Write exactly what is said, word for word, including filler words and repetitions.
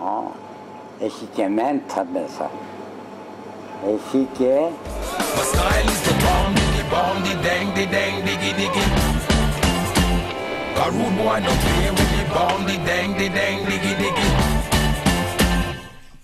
어, 에시케만 탑에서 에시케 My style is the bomb, the bomb, the dang, the dang, diggy, diggy. A rude boy don't play with the bomb, the dang, the dang, diggy.